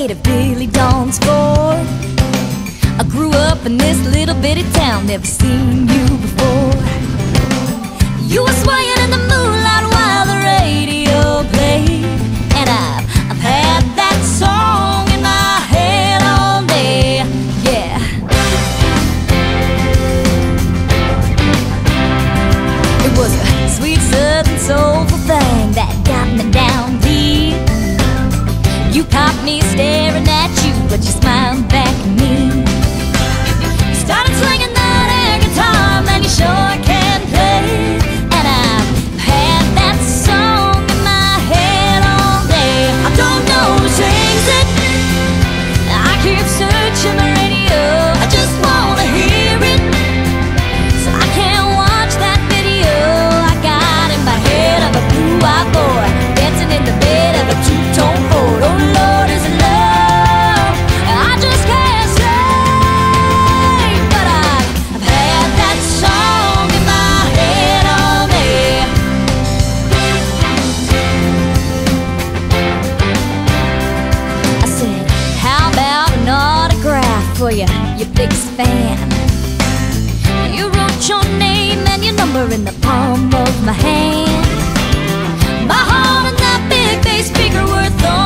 gate of Billy Dawn's Ford. I grew up in this little bitty town, never seen you before. You were swaying in the moonlight while the radio played, and I've had that song in my head all day, yeah. It was a sweet southern soulful thing that got me down deep. You caught me staring at you, but you smiled back at me. You started swinging that air guitar, man, you sure can play. And I've had that song in my head all day. I don't know who sings it, I keep searching the radio, I just wanna hear it, so I can't watch that video I got in my head of a blue-eyed boy dancing in the bed of a two-tone Ford. Oh Lord, is it love? I just can't say, but I've had that song in my head all day. I said, how about an autograph for you, your biggest fan? You wrote your name and your number in the palm of my hand. My heart and that big bass speaker worth all